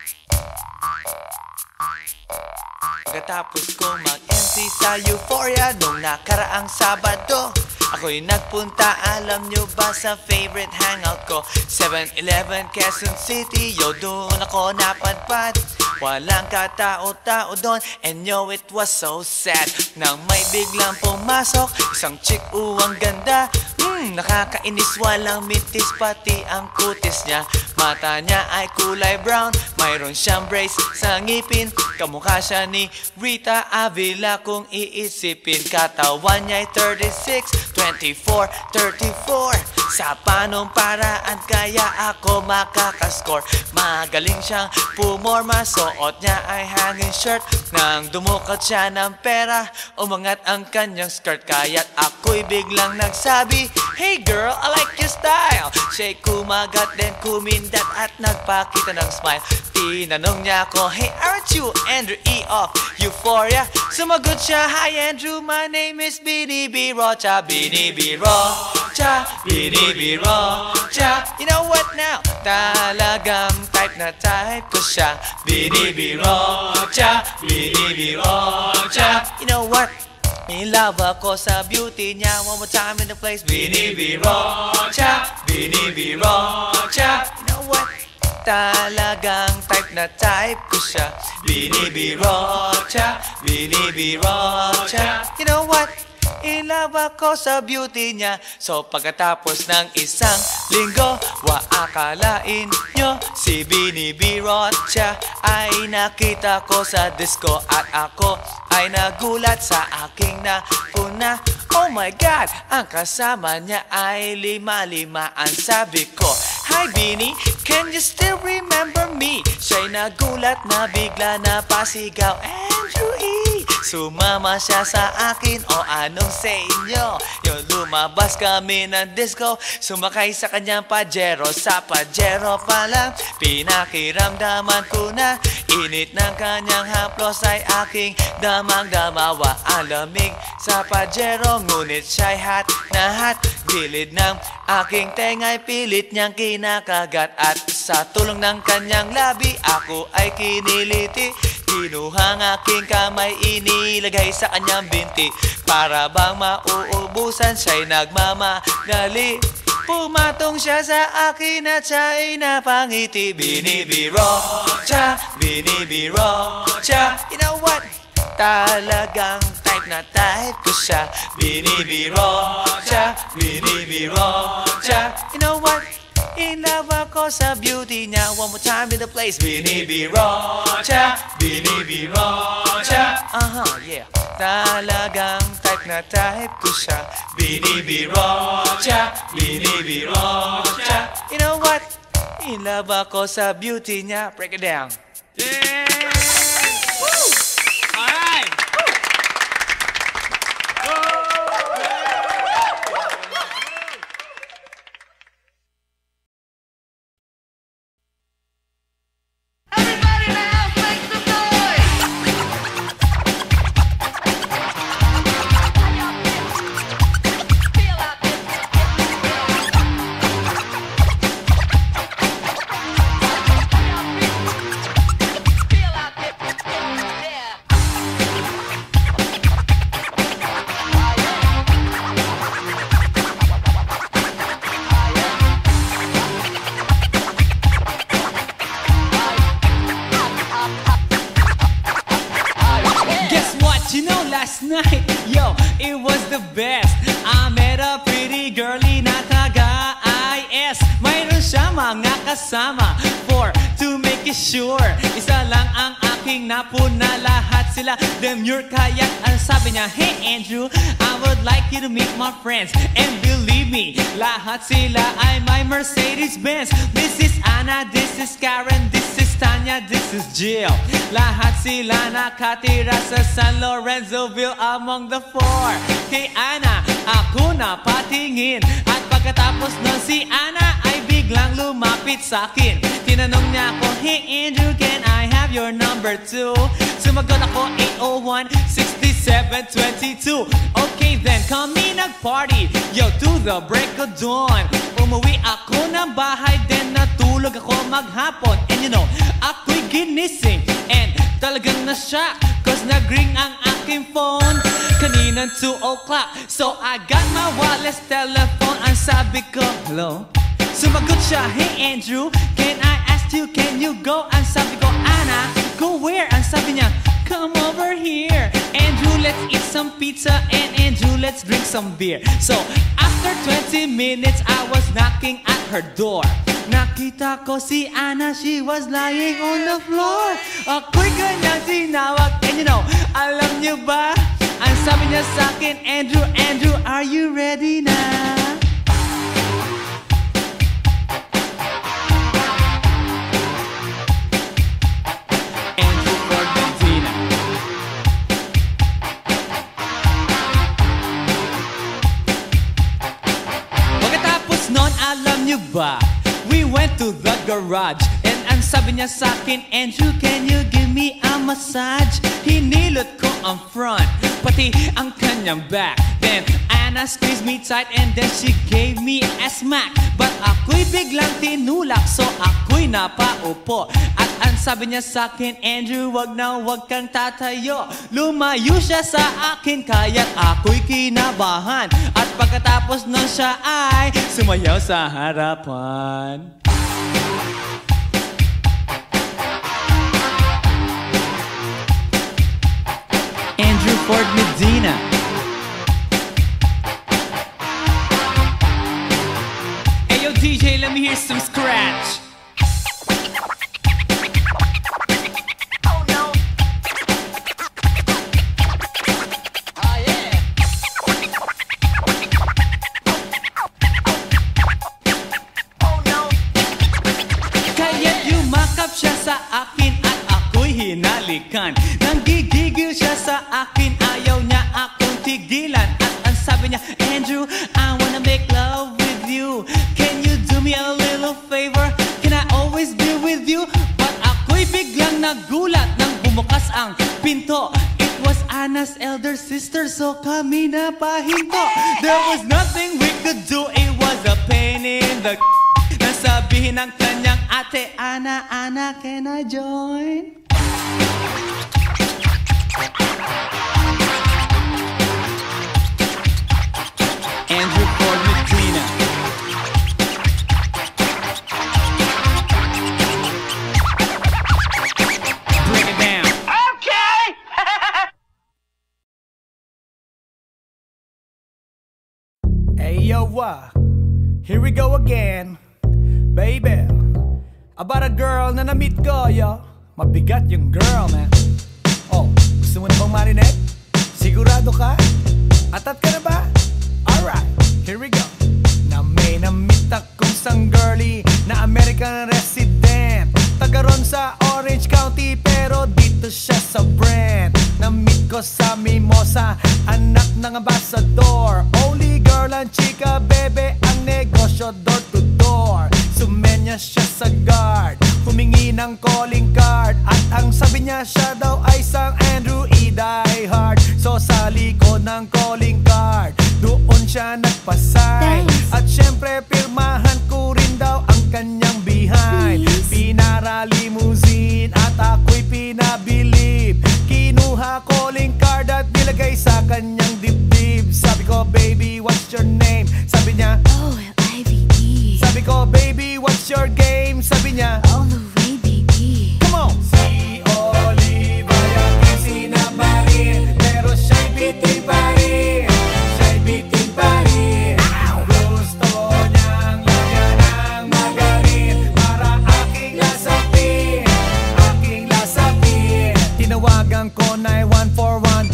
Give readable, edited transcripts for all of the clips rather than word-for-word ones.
Pagkatapos kong mag-MC sa Euphoria nung nakaraang Sabado, ako'y nagpunta, alam nyo ba, sa favorite hangout ko, 7-Eleven, Quezon City. Yo, doon ako napadpad, walang katao-tao doon, and yo, it was so sad nang may biglang pumasok isang chick, ang ganda. Nakakainis, walang mintis, pati ang kutis niya. Mata niya ay kulay brown, mayroon siyang brace sa ngipin. Kamukha siya ni Rita Avila kung iisipin. Katawan niya ay 36, 24, 34. Sa panong paraan kaya ako makakascore? Magaling siyang pumorma, suot niya ay hanging shirt. Nang dumukot siya ng pera, umangat ang kanyang skirt. Kaya't ako'y biglang nagsabi, "Hey girl, I like your style." Siya'y kumagat, then kumindat at nagpakita ng smile. Tinanong niya ako, "Hey, aren't you Andrew E. of Euphoria?" Sumagot siya, "Hi Andrew, my name is Bini B. Rocha." Bini B. Rocha, Bini B. Rocha. You know what now? Talagang type na type ko siya. Bini B. Rocha, Bini B. Rocha. You know what? In love ako sa beauty niya. One more time in the place. Bini B. Rocha, Bini B. Rocha. You know what? Talagang type na type ko siya. Bini B. Rocha, Bini B. Rocha. You know what? In love ako sa beauty niya. So pagkatapos ng isang linggo, akalain nyo si Bini B. Rocha ay nakita ko sa disco. At ako ay nagulat sa aking napuna. Oh my God, ang kasama niya ay lima-limaan. Sabi ko, "Hi Bini, can you still remember me?" Siya'y nagulat na bigla na pasigaw, "Andrew E." Sumama siya sa akin, o anong sa inyo? Yung lumabas kami ng disco, sumakay sa kanyang Pajero. Sa Pajero pa lang, pinakiramdaman ko na init ng kanyang haplos ay aking damang-damawa. Ang lamig sa Pajero, ngunit siya'y hot na hot. Gilid ng aking tenga'y pilit niyang kinakagat. At sa tulong ng kanyang labi, ako ay kiniliti. Kinuha ang aking kamay, inilagay sa kanyang binti. Para bang mauubusan, siya'y nagmamagali. Pumatong siya sa akin at siya'y napangiti. Bini B. Rocha, Bini B. Rocha. You know what? Talagang type na type ko siya. Bini B. Rocha, Bini B. Rocha. You know what? In love ako sa beauty niya. One more time in the place. Bini B. Rocha, Bini B. Rocha. Yeah. Talagang type na type ko siya. Bini B. Rocha, Bini B. Rocha. You know what? In love ako sa beauty niya. Break it down. Yeah! Woo! All right! Last night, yo, it was the best. I met a pretty girlie na taga-IS. Mayroon siya mga kasama to make it sure. Isa lang ang aking napuna, lahat sila demure. Kaya ang sabi niya, "Hey Andrew, I would like you to meet my friends." And believe me, lahat sila ay my Mercedes-Benz. This is Anna, this is Karen, this is Tanya, this is Jill. Lahat sila nakatira sa San Lorenzoville among the four. Kay Anna, ako na patingin. At pagkatapos nun si Anna ay biglang lumapit sa akin. Tinanong niya ako, "Hey Andrew, can I have your number too?" Sumagot ako, 801-6722. Okay then, kami nag-party, yo, to the break of dawn. Umuwi ako ng bahay, then natulog ako maghapon. And you know, ako'y ginising. And talagang na-shock, cause nag-ring ang aking phone kaninang 2 o'clock. So I got my wireless telephone. Ang sabi ko, hello? Sumagot siya, hey Andrew, can I ask you, can you go? Ang sabi ko, Anna, go where? Ang sabi niya, come over here. Andrew, let's eat some pizza. And Andrew, let's drink some beer. So after 20 minutes, I was knocking at her door. Nakita ko si Anna, she was lying on the floor. Ako'y kanyang tinawag. And you know, alam niyo ba? Ang sabi niya sa akin, Andrew, Andrew, are you ready na? Alam niyo ba, we went to the garage. And ang sabi niya sa akin, Andrew, can you give me a massage? Hinilot ko ang front, pati ang kanyang back. Then Anna squeezed me tight and then she gave me a smack. But ako'y biglang tinulak, so ako'y napaupo. At ang sabi niya sa akin, Andrew, wag na wag kang tatayo. Lumayo siya sa akin, kaya't ako'y kinabahan. At pagkatapos nun siya ay sumayaw sa harapan. Andrew Ford Medina. Hey yo DJ, let me hear some scratch. Siya sa akin at ako'y hinalikan. Nanggigigil siya sa akin, ayaw niya akong tigilan. At ang sabi niya, Andrew, I wanna make love with you. Can you do me a little favor? Can I always be with you? But ako'y biglang nagulat nang bumukas ang pinto. It was Anna's elder sister, so kami na pahinto. There was nothing we could do, it was a pain in the nasabihin ng kanyang ate, Anna, Anna, can I join? Andrew Ford Medina. Bring it down. Okay! Hey yo, here we go again. Baby, about a girl na na-meet ko, yo. Mabigat yung girl, man. Oh, gusto mo na bang marinig? Sigurado ka? Atat ka na ba? Alright, here we go. Na may na-meet akong isang girlie na American resident. Taga ron sa Orange County, pero dito siya sa Brent. Na-meet ko sa Mimosa, anak ng ambassador. Only girl and chika, bebe, ang negosyo door to door. Sumenya siya sa guard, humingi ng calling card. At ang sabi niya, siya daw ay isang Andrew E. Die Hard. So sa likod ng calling card, doon siya nagpasay. At syempre pirmahan ko rin daw ang kanyang behind. Pinara limousine at ako'y pinabilib. Kinuha calling card at nilagay sa kanyang dibdib. Sabi ko, baby, what's your name? Sabi niya, O-L-I-V-E. Sabi ko, baby, what's your game? Sabi niya, all the way, baby. Come on! Si Oliva yung sinabarin, pero siya'y bitin pa rin. Siya'y bitin pa rin. Gusto niyang lagyan ng magarin para aking lasapin, aking lasapin. Tinawagan ko 9141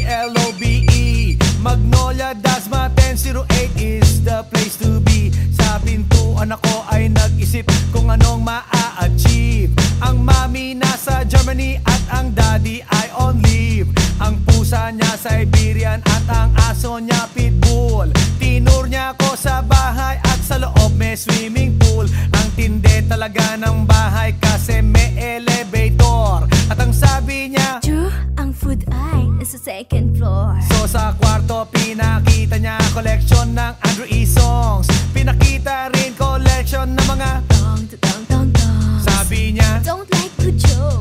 GLOBE Magnolia, Dasma 1008 is the place to be. Sa pintuan ako ay nag-isip kung anong maa-achieve. Ang mami nasa Germany at ang daddy ay on leave. Ang pusa niya Siberian at ang aso niya Pitbull. Tinur niya ako sa bahay at sa loob may swimming pool. Ang tindi talaga ng bahay kasi may elevator. At ang sabi niya, True, ang food ay nasa second floor. so sa kwarto pinakita niya collection ng Andrew E. songs. Pinakita rin collection ng mga Dong, dong, dong, dong. sabi niya, Don't like good jokes.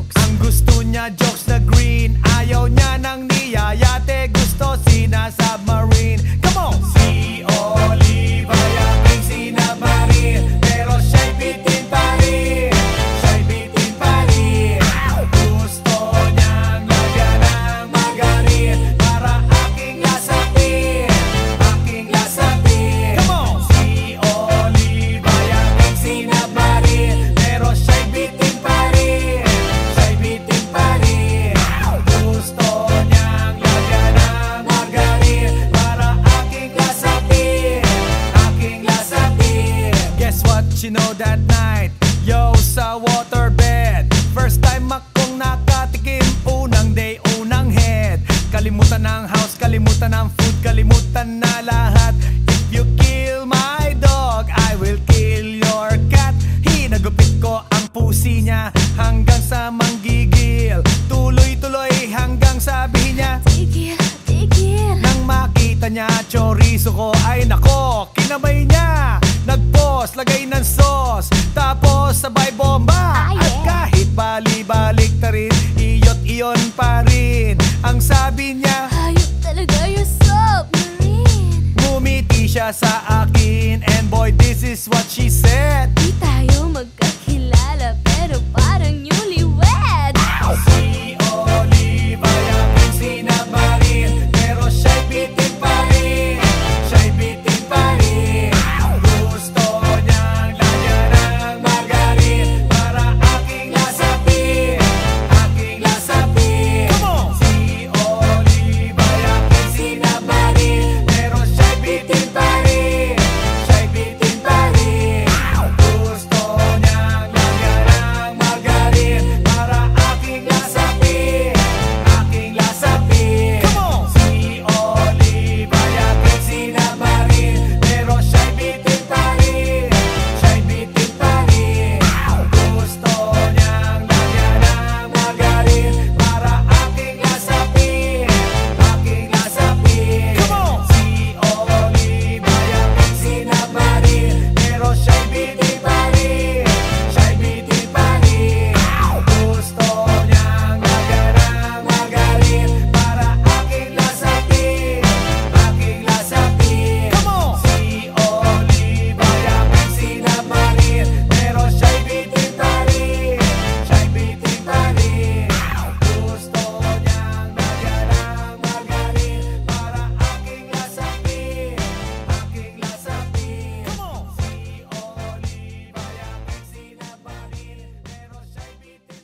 kinamay niya, nag-pause, lagay ng sauce, tapos sabay bomba. At kahit bali-balik ta rin, iyot iyon pa rin. Ang sabi niya, Hayop talaga yung submarine. ngumiti siya sa akin, and boy, this is what she said. Di tayo magkakilala pero parang newlywed. Si Olive ay aking sinabarin, pero siya'y bitin pa rin. Siya'y bitin pa rin. Gusto niyang lagyan ng margarin para aking lasapin, aking lasapin. Si Olive ay aking sinabarin, pero siya'y bitin pa rin. Siya'y bitin pa rin. Gusto niyang lagyan ng margarin para aking lasapin, aking lasapin. Si Olive ay aking sinabarin, pero siya'y bitin pa rin. Siya'y bitin pa rin. Gusto niyang lagyan ng margarin para aking lasapin, aking lasapin. Si Olive ay aking sinabarin, pero siya'y bitin pa rin. Siya'y bitin pa rin. Gusto niyang lagyan ng margarin para aking lasapin, aking lasapin. Si Olive ay aking sinabarin, pero siya'y bitin pa rin. Siya'y bitin pa rin. Gusto niyang lagyan ng margarin para aking lasapin, aking lasapin. Si Olive ay aking sinabarin, pero siya'y bitin.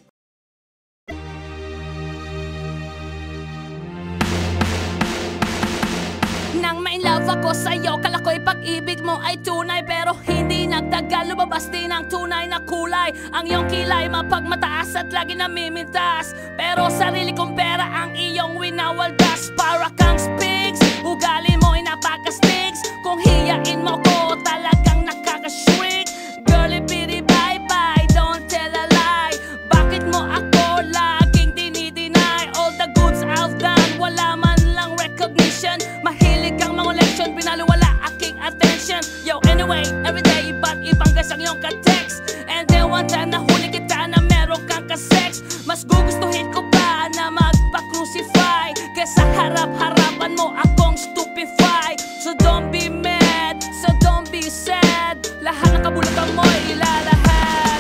Nang ma-inlove ako sa'yo, kala ko'y pag-ibig mo ay tunay. Pero hindi nagtagal, lumabas din ang tunay na kulay. Ang iyong kilay mapagmataas at lagi namimintas, pero sarili kong pera ang iyong winawaldas. Para kang spigs, ugali mo'y napakastigs. Kung hiyain mo ko, talagang nakakashriek. Girlie bitty bye-bye, don't tell a lie. Bakit mo ako laging dinideny? All the goods I've done, wala man lang recognition. Mahilig kang mga leksyon, binaliwala aking attention. Yo, anyway, everyday, iba't ibang guys ang iyong ka-text. And then one time nahuli kita na meron kang ka-sex. Mas gugustuhin ko pa na magpa-crucify kesa harap-harapan mo akong stupefy. So don't be mad, so don't be sad. Lahat ng kabulutan mo'y ilalahad.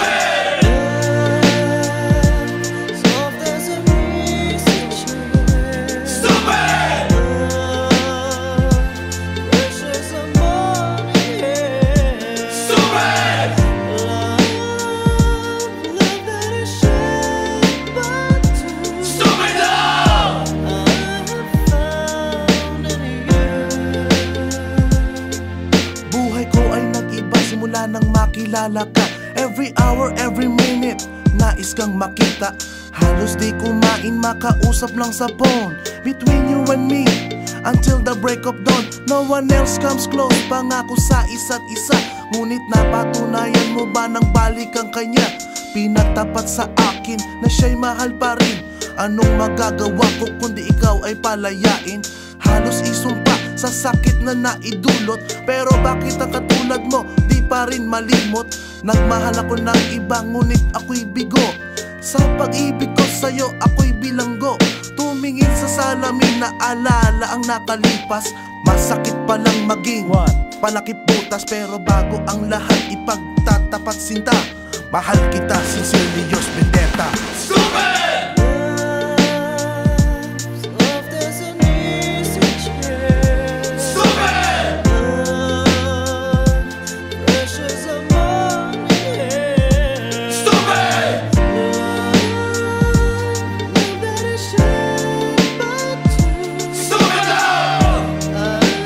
Buhay ko ay nag-iba simula nang makilala ka. Every hour, every minute, nais kang makita. Halos di kumain, makausap lang sa phone. Between you and me, until the break of dawn. No one else comes close, pangako sa isa't isa. Ngunit napatunayan mo ba nang balik ang kanya? Pinagtapat sa akin na siya'y mahal pa rin. Anong magagawa ko kundi ikaw ay palayain? Halos isumpa sa sakit na naidulot. Pero bakit ang katulad mo di pa rin malimot? Nagmahal ako ng iba ngunit ako'y bigo. Sa pag-ibig ko sa'yo ako'y bilanggo. Tumingin sa salamin na alala ang nakalipas. Masakit palang maging palakip butas. Pero bago ang lahat ipagtatapat sinta. Mahal kita, sincerely yours, Vendetta.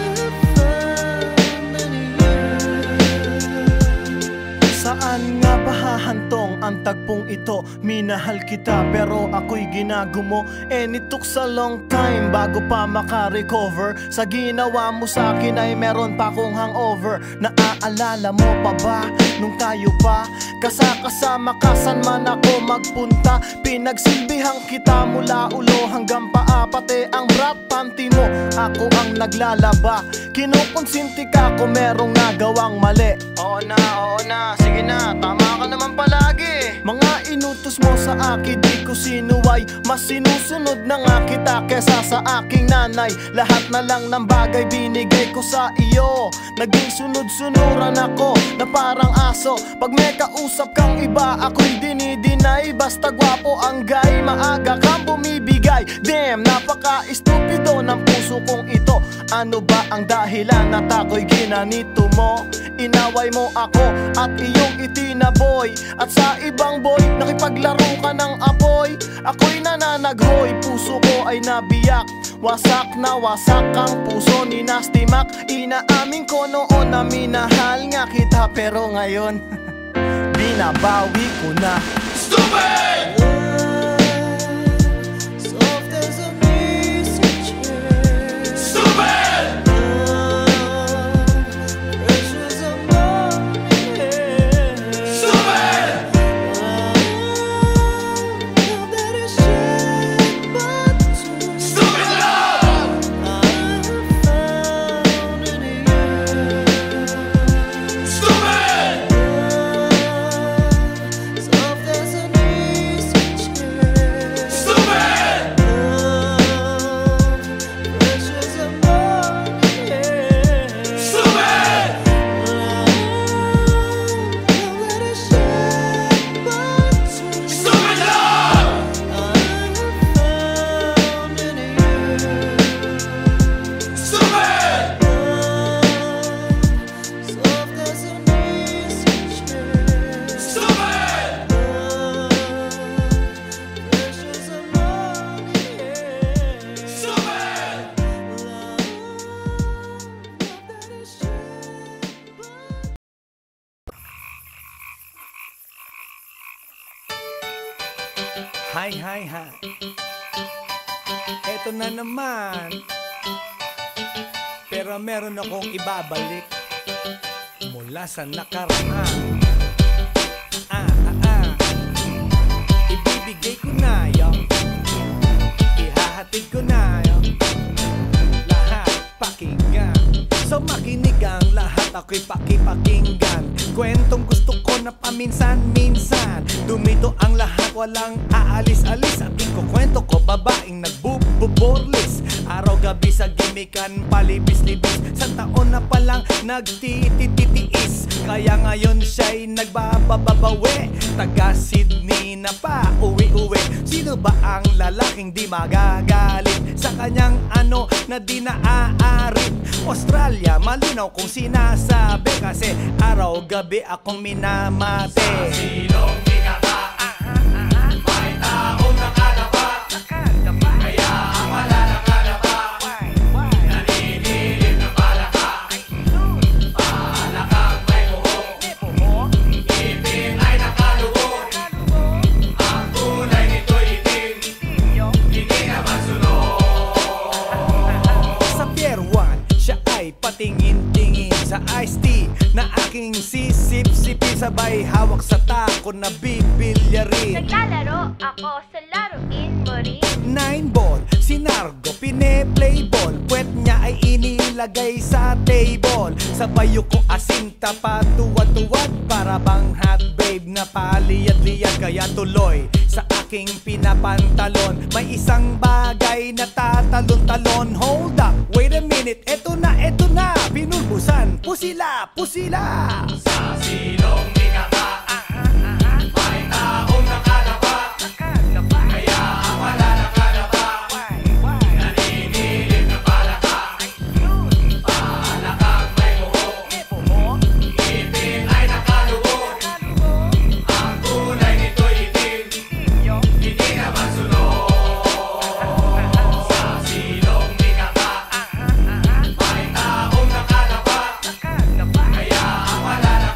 Saan nga ba mahahantong ang tagpong ito. Minahal kita pero ako'y ginagumo, and it took a long time bago pa makarecover. Sa ginawa mo sa akin ay meron pa akong hangover. Naaalala mo pa ba nung tayo pa kasama ka, saan man ako magpunta? Pinagsilbihang kita mula ulo hanggang paa, pati ang bra panty mo ako ang naglalaba. Kinukonsinti ka kung merong nagawang mali. Oo na, sige na, tama ka naman palagi. Mga inutos mo sa akin di ko sinuway, mas sinusunod na nga kita kesa sa aking nanay. Lahat na lang ng bagay binigay ko sa iyo, naging sunod-sunuran ako na parang aso. Pag may kausap kang iba ako'y dinidinay, basta gwapo ang guy, maaga kang bumibigay. Damn, napaka-estupido ng puso kong ito. Ano ba ang dahilan at ako'y ginanito mo? Inaway mo ako at iyong itinaboy, at sa ibang boy nakipaglaro ka ng apoy. Ako'y nananaghoy, puso ko ay nabiyak. Wasak na wasak ang puso ni Nasty Mac. Inaamin ko noon na minahal nga kita, pero ngayon binabawi ko na. Stupid! Hi. Eto na naman, pero meron akong ibabalik mula sa nakaraan. Ibibigay ko na yun, ihahatid ko na yun, lahat pakinggan. So makinig ang lahat, ako'y pakipakinggan. Kwentong gusto ko na paminsan-minsan, dumito ang lahat, walang aalis-alis. At ikukwento ko babaeng nagbuborlis, araw-gabi sa gimikan, palibis-libis. Sa taon na palang nagtititiis, kaya ngayon siya'y nagbababawi. Taga Sydney na pa uwi-uwi. Sino ba ang lalaking di magagalit sa kanyang ano na di naaarit? Australia, malinaw kung sinasabi, kasi araw-gabi akong minamate. Sa silong binaka, may taong nakalapa, kaya ang wala nakalapa, naninilig na palaka. Palakang may buhok, ngipin ay nakalubog, ang kulay nito'y itim, hindi naman sunog. Sa Pier 1, siya ay patingin-tingin sa iced tea na aking sisip-sipin, sabay hawak sa tako na bibilyarin. Naglalaro ako sa laruin mo rin. 9-ball, si Nargo pine-play ball, puwet niya ay inilagay sa table. Sabay ko asinta patuwad-tuwad, para bang hot babe na paliyad-liyad. Kaya tuloy sa aking pinapantalon, may isang bagay na tatalon-talon. Hold up, wait a minute, eto na, pinulbusan, pusila. Sa silong binaka, may taong nakalapa, kaya ang wala nakalapa, naninilig na palaka. Palakang may buhok, ngipin ay nakalubog, ang kulay nito'y itim, hindi naman sunog. Sa silong binaka, may taong nakalapa, kaya ang wala nakalapa,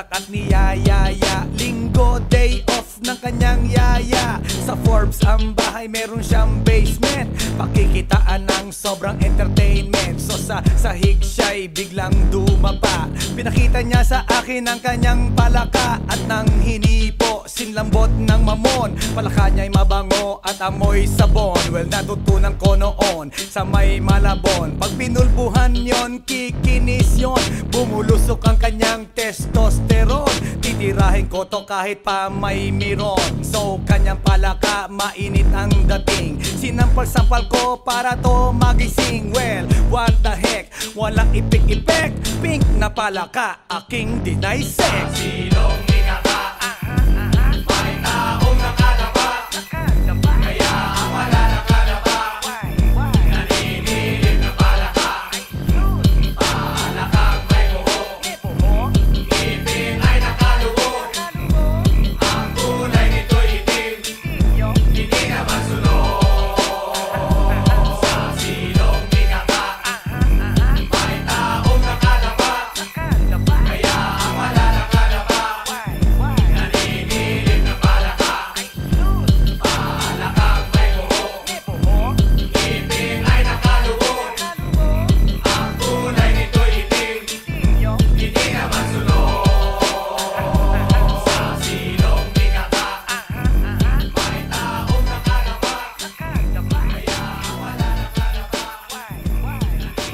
tinatak at niyayaya. Linggo, day off ng kanyang yaya. Sa Forbes ang bahay, meron siyang basement. Pakikitaan ng sobrang entertainment. So sa sahig siya'y biglang dumapa. Pinakita niya sa akin ang kanyang palaka. At nang hinipo, sinlambot ng mamon. Palaka niya'y mabango at amoy sabon. Well, natutunan ko noon sa may Malabon. Pag pinulbuhan yon, kikinis yon. Bumulusok ang kanyang testosterone. Titirahin ko to kahit pa may miron. So kanyang palaka, mainit ang dating. Sinampal-sampal ko para to magising. Well, what the heck, walang ipik-ipek. Pink na palaka, aking deny sex. Silong ikaka, may taong nakalaba. Kaya ang wala nakalaba. Naninilig na palaka. Palakang may buhok. Ngipin ay nakalubog. Ang kulay nito'y itim. Hindi na masunod. Sa silong ikaka, may taong nakalaba. Kaya ang wala nakalaba. Naninilig na palaka. Palakang may buhok. Ngipin ay nakalubog. Ang kulay nito'y itim. Hindi na masunod. Sa silong ikaka, may taong nakalaba. Kaya ang wala nakalaba.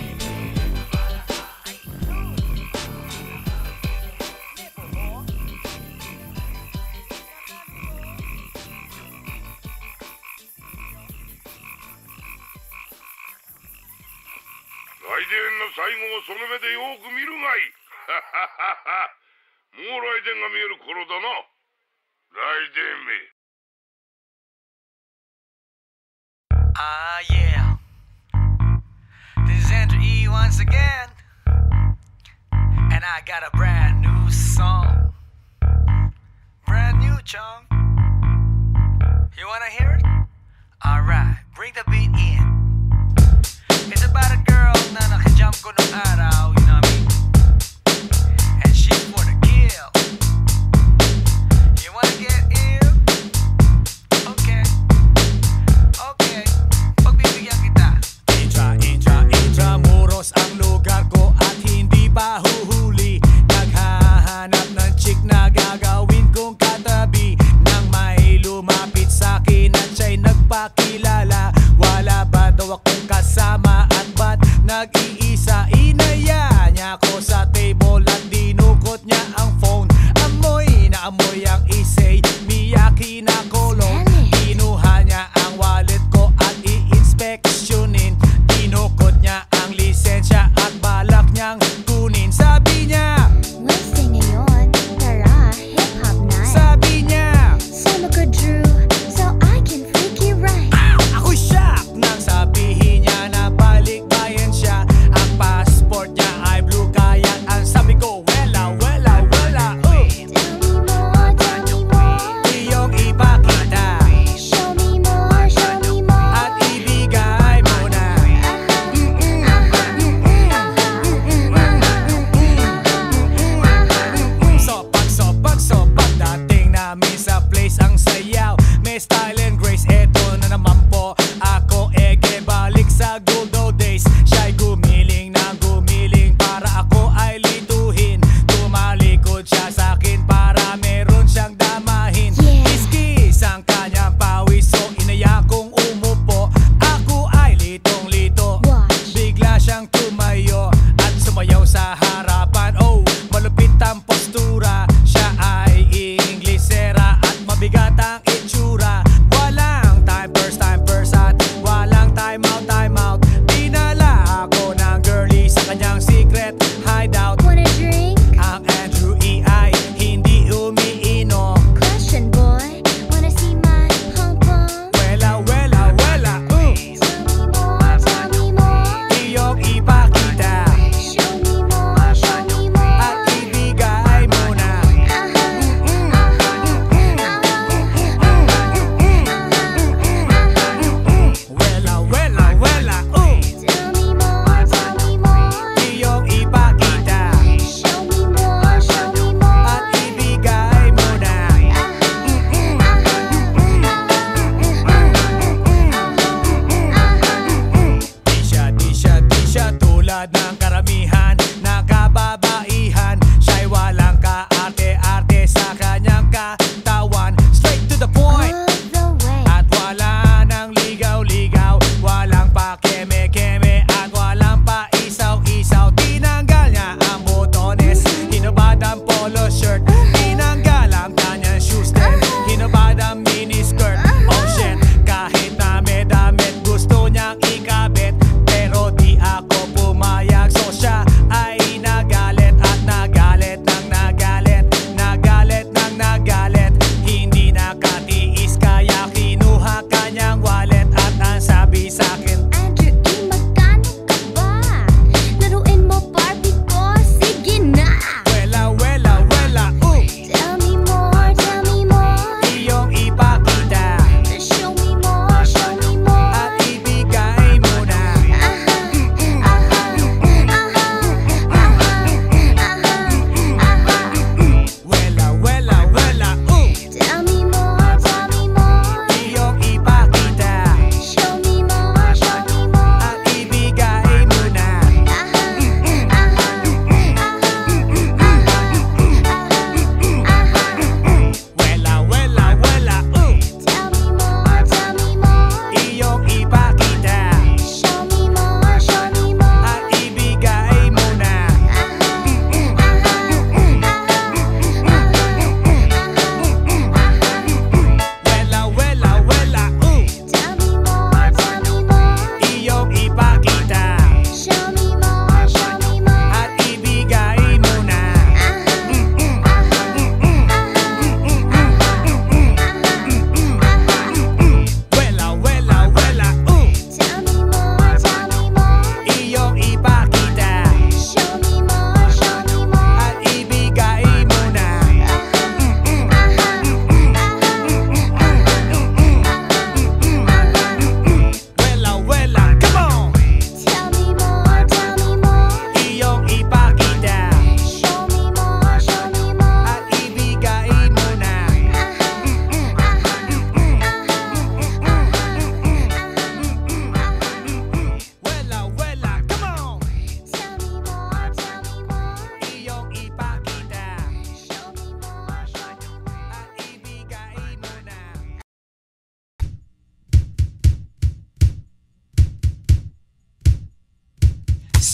来電の最後をその目でよく見るがいい。もう来電が見える頃だな。来電め。 Yeah. This is Andrew E once again. And I got a brand new song. Brand new, chong. You wanna hear it? Alright, bring the beat in. It's about a girl na nakajump ko nung araw, you know what I mean? And she's for the kill. You wanna get ill? Okay. Okay. Pagbibigyan kita. Intramuros ang lugar ko at hindi pa huhuli. Naghahanap ng chick na gagawin kong katabi. Nang may lumapit sa'kin at siya'y nagpakilala. Wala ba daw akong kasama at ba't nag-iisa? Inaya niya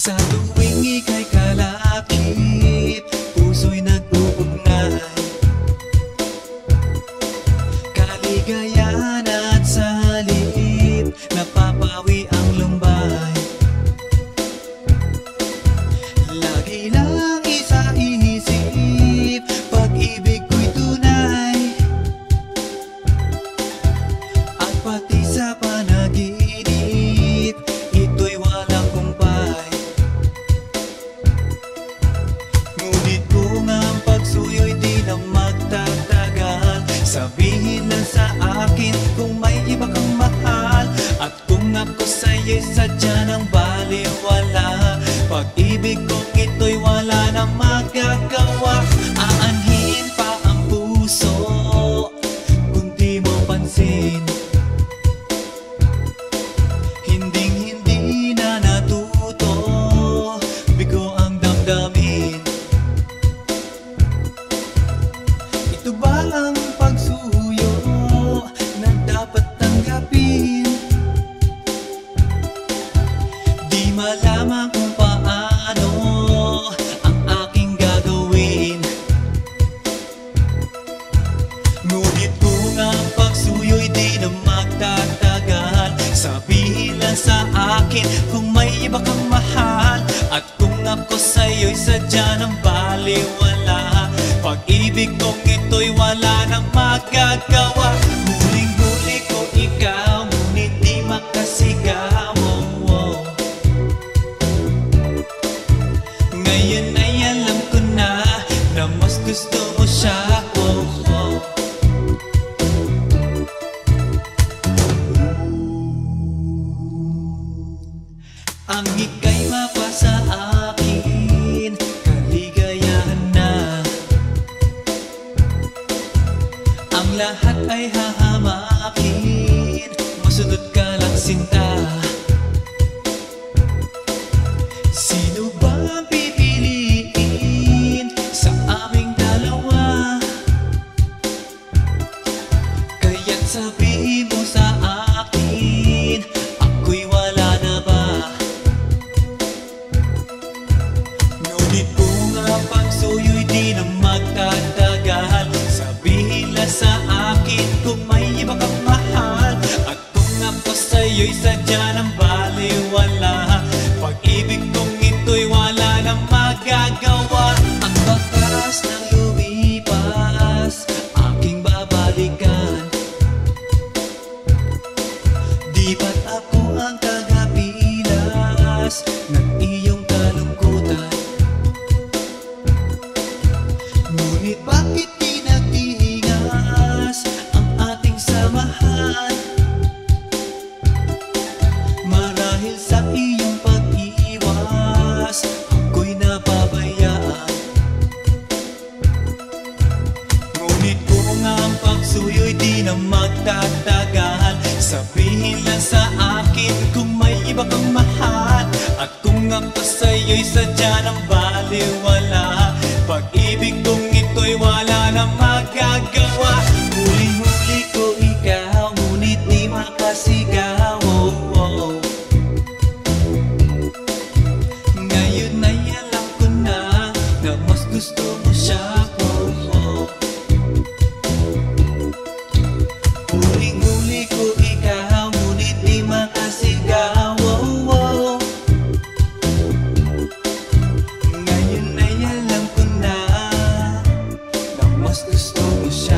Sa tuwing ika'y kalakip, puso'y nag-uugnay. Kaligayahan at salip, napapawi ang lumbay. Lagi lang isa inisip, pag-ibig ko'y tunay. At pati sa panaginip, ito'y walang kumpay. Ngunit kung ang pagsuyo'y di na magtatagal, sabihin lang sa akin kung may iba kang mahal. At kung ako sa'yo'y sadya ng baliwala, pag-ibig kong ito'y wala na magagawa. Aanhin pa ang puso kung di mo pansin. Hinding-hindi na natuto, bigo ang damdamin. Ito ba ang pagsuyo na dapat tanggapin? Di malaman kung paano ang aking gagawin. Ngunit kung ang pagsuyo'y di na magtatagal, sabihin lang sa akin kung may iba kang mahal. At kung ako sa'yo'y sadya ng baliwala, pag-ibig kong ito'y wala nang magagawa. Huling-huli ko ikaw, ngunit di makasigaw. Ngayon ay alam ko na mas gusto mo siya. Ang ika'y mapasa akin, kaligayahan na. Ang lahat ay hahamakin, masunod ka lang sinta. Sino ba ang pipiliin sa aming dalawa? Kaya't sabihin mo sa akin, ako'y wala na ba? Ngunit kung ang pagsuyo'y di na magtatagal, sabihin lang sa akin kung may iba kang mahal. At kung ako sa'yo'y sadya ng baliwala, pag-ibig kong ito'y wala nang magagawa. Ang bakas ng lumipas, aking babalikan. Di ba't ako ang tagapilas ng iyong kalungkutan? Ngunit bakit di nagtingas ang ating samahan? Marahil sa iyong pag-iwas, ako'y napabayaan. Ngunit kung ang pagsuyo'y di na magtatagal, sabihin lang sa akin kung may iba kang mahal. At kung ako sa'yo'y sadya ng baliwala, pag-ibig kong ito'y wala na magagawa. Huling-huli ko ikaw, ngunit di makasigaw. Ngayon ay alam ko na mas gusto mo siya. Huling-huli ko ikaw, ngunit di makasigaw. Ngayon ay alam ko na mas gusto mo siya.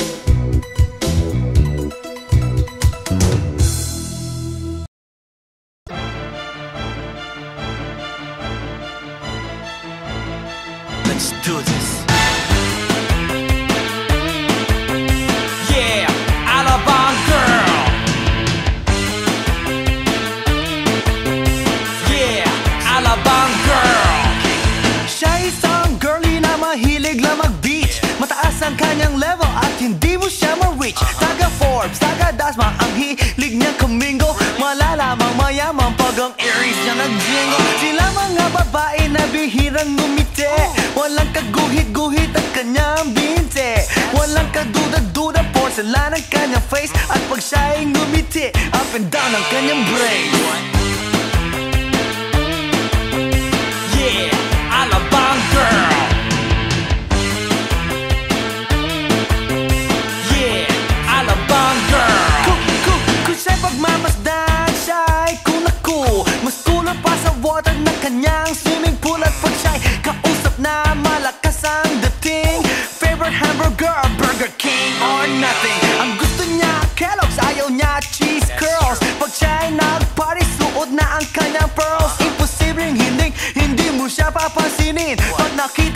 Let's do this. Yeah, Alabang girl. Yeah, Alabang girl. Siya isang girlie na mahilig lang mag-beach. Mataas ang kanyang level at hindi mo siya ma-reach. Taga Forbes, taga Dasma, ang hilig niyang kumingo. Malalamang mayaman pag ang Aries niya nag-jingo. Sila mga babae na bihirang ngumiti. Walang kaguhit-guhit at kanyang binte. Walang kaduda-duda, porcelain ang kanyang face. At pag siya'y ngumiti, up and down ang kanyang brain.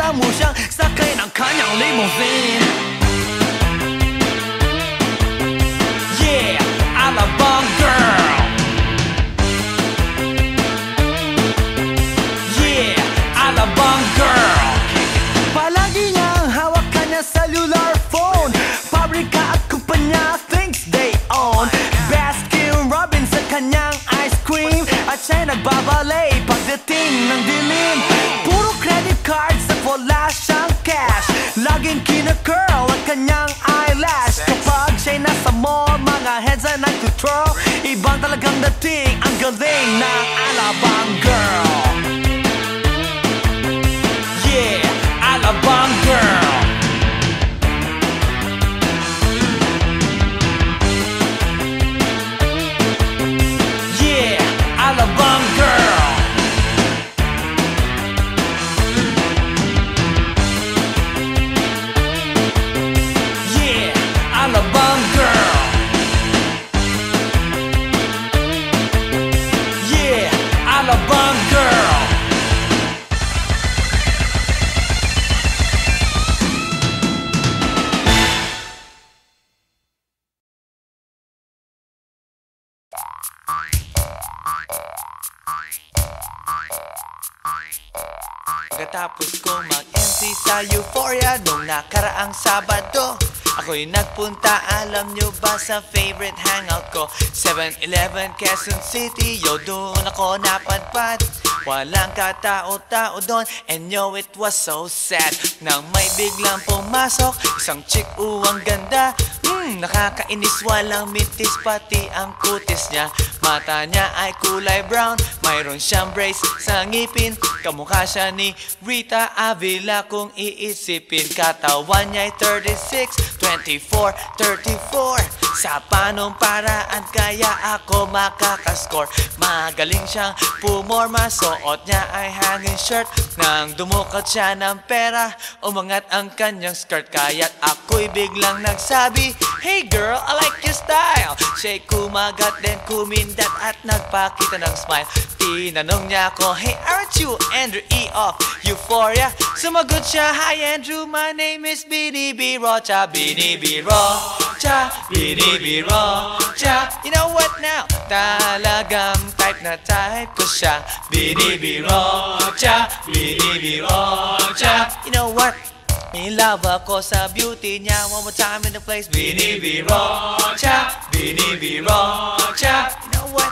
hayaan mo siyang sakay ng kanyang limousine. Yeah, Alabang girl. Yeah, Alabang girl. Palagi niyang hawak kanya cellular phone. Pabrika at kumpanya thinks they own. Baskin Robbins sa kanyang ice cream. At siya'y nagbabalay pagdating ng dilim. Puro credit cards at wala siyang cash. Laging kina-curl ang kanyang eyelash. Kapag siya'y nasa mall, mga heads ay nagtutwirl. Ibang talagang dating, ang galing ng Alabang girl. Yeah, Alabang girl. Yeah, Alabang girl. Yeah, Alabang girl. Yeah, Alabang girl. Pagkatapos kong mag-MC sa Euphoria nung nakaraang Sabado, ako'y nagpunta, alam nyo ba, sa favorite hangout ko, 7-Eleven, Quezon City. Yo, doon ako napadpad. Walang katao-tao doon, and yo, it was so sad nang may biglang pumasok isang chick, ang ganda. Nakakainis, walang mintis, pati ang kutis niya. Mata niya ay kulay brown, mayroon siyang brace sa ngipin. Kamukha siya ni Rita Avila kung iisipin. Katawan niya ay 36, 24, 34. Sa panong paraan kaya ako makakascore. Magaling siyang pumorma, suot niya ay hanging shirt. Nang dumukot siya ng pera, umangat ang kanyang skirt. Kaya't ako'y biglang nagsabi, "Hey girl, I like your style." Siya'y kumagat, then kumindat at nagpakita ng smile. Tinanong niya ako, "Hey, aren't you Andrew E. of Euphoria?" Sumagot siya, "Hi Andrew, my name is Bini B. Rocha." Bini B. Rocha, Bini B. Rocha. You know what now? Talagang type na type ko siya. Bini B. Rocha, Bini B. Rocha. You know what? In love ako sa beauty niya. One more time in the place. Bini B. Rocha, Bini B. Rocha. You know what?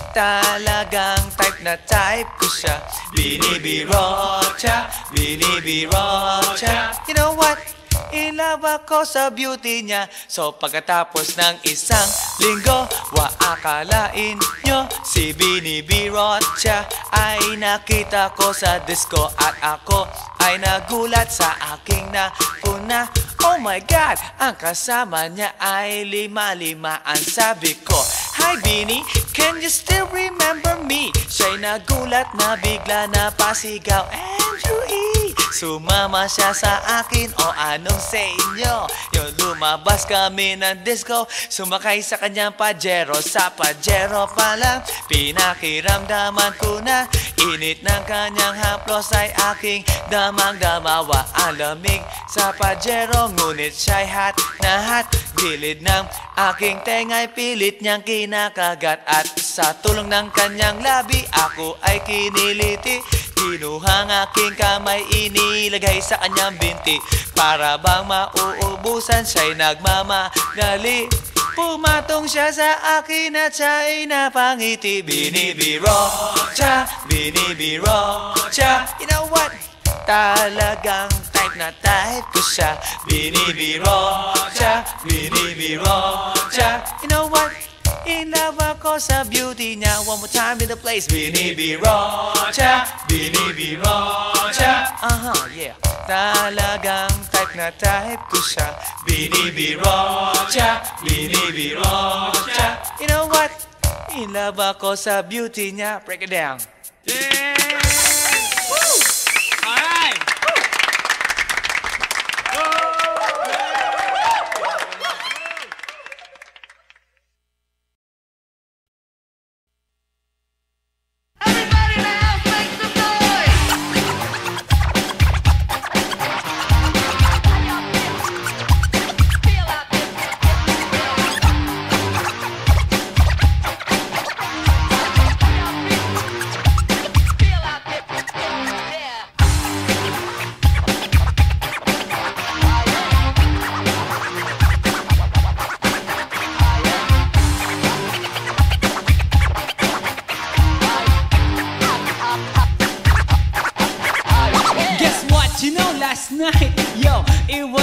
Talagang type na type ko siya. Bini B. Rocha, Bini B. Rocha. You know what? In love ako sa beauty niya. So pagkatapos ng isang linggo, akalain nyo si Bini B. Rocha ay nakita ko sa disco. At ako ay nagulat sa aking napuna. Oh my God, ang kasama niya ay lima-limaan. Sabi ko, "Hi Bini, can you still remember me?" Siya'y nagulat na bigla na pasigaw, "Andrew E." Sumama siya sa akin, o anong sa inyo? Yung lumabas kami ng disco, sumakay sa kanyang Pajero. Sa Pajero pa lang, pinakiramdaman ko na init ng kanyang haplos ay aking damang-damawa. Ang lamig sa Pajero, ngunit siya'y hot na hot. Gilid ng aking tenga'y pilit niyang kinakagat. At sa tulong ng kanyang labi, ako ay kiniliti. Kinuhang aking kamay, inilagay sa kanyang binti. Para bang mauubusan, siya'y nagmamagali. Pumatong siya sa akin at siya'y napangiti. Bini B. Rocha, Bini B. Rocha. You know what? Talagang type na type ko siya. Bini B. Rocha, Bini B. Rocha. You know what? In love ako sa beauty niya. One more time in the place. Bini B. Rocha, Bini B. Rocha. Yeah. Talagang type na type ko siya. Bini B. Rocha, Bini B. Rocha. You know what? In love ako sa beauty niya. Break it down. Yeah! Woo! All right! Everybody in the house make some noise!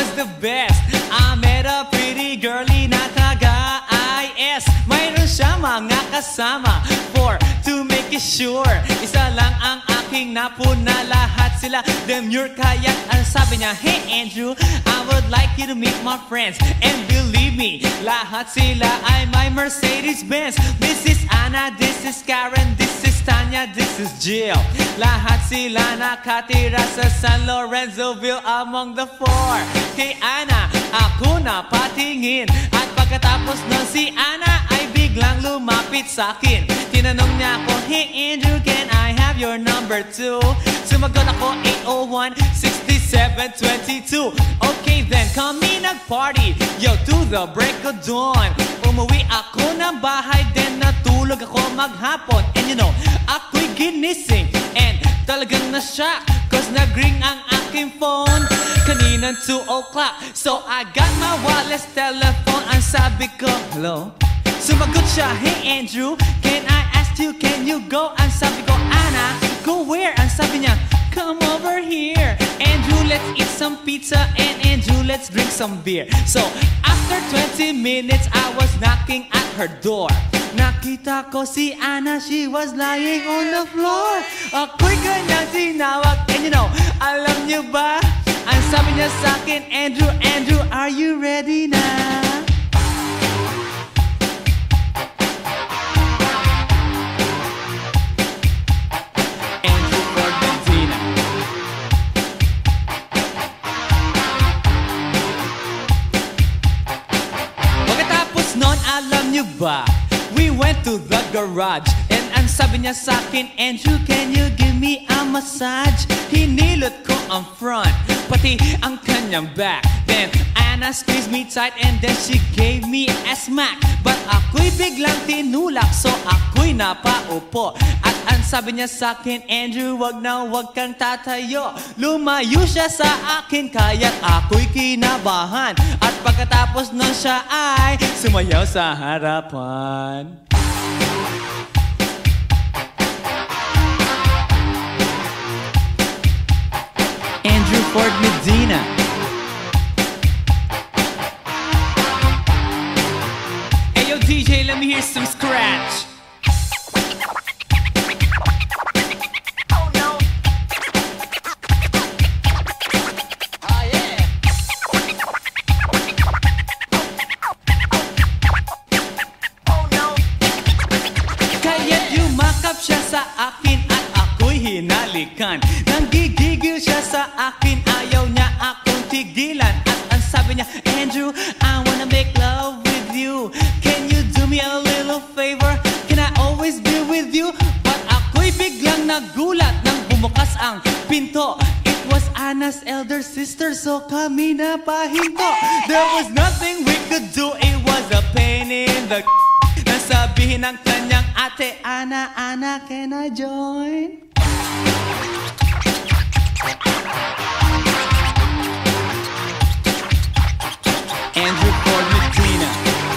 the best. I met a pretty girlie na taga-IS. Mayroon siya mga kasama to make it sure. Isa lang ang aking napuna, lahat sila demure. Kaya ang sabi niya, hey Andrew, I would like you to meet my friends. And believe me, lahat sila ay my Mercedes-Benz. This is Anna, this is Karen, this is Tanya, this is Jill. Lahat sila nakatira sa San Lorenzoville among the four. Kay Anna, ako na patingin. At pagkatapos ng si Anna ay biglang lumapit sa akin. Tinanong niya ako, hey Andrew, can I have your number too? Sumagot ako, 801-6722. Okay then, kami nag-party, yo, to the break of dawn. Umuwi ako ng bahay, then natulog ako maghapon. And you know, ako'y ginising, and talagang na-shock, cause nag-ring ang aking phone kaninang 2 o'clock. So I got my wireless telephone, ang sabi ko, hello? Sumagot siya, hey Andrew, can I ask you, can you go? Ang sabi ko, Anna, go where? Ang sabi niya, come over here. Andrew, let's eat some pizza, and Andrew, let's drink some beer. So after 20 minutes, I was knocking at her door. Nakita ko si Anna, she was lying on the floor. Ako'y kanyang tinawag, and you know, alam niyo ba? Ang sabi niya sa akin, Andrew, Andrew, are you ready na? Alam niyo ba, we went to the garage, and ang sabi niya sa akin, Andrew, can you give me a massage? Hinilot ko ang front, pati ang kanyang back. Then Anna squeezed me tight, and then she gave me a smack. But ako'y biglang tinulak, so ako'y napaupo. At ang sabi niya sa akin, Andrew, wag na wag kang tatayo. Lumayo siya sa akin, kaya't ako'y kinabahan. At pagkatapos nun siya ay sumayaw sa harapan. Andrew Ford Medina. Hey yo DJ, let me hear some scratch. Siya sa akin at ako'y hinalikan. Nanggigigil siya sa akin, ayaw niya akong tigilan. At ang sabi niya, Andrew, I wanna make love with you. Can you do me a little favor? Can I always be with you? But ako'y biglang nagulat nang bumukas ang pinto. It was Anna's elder sister, so kami na pahinto. There was nothing we could do, it was a pain in the nasabihin ng kanyang ate, Anna, Anna, can I join? Andrew Ford Medina.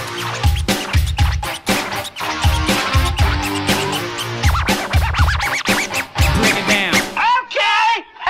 Bring it down. Okay!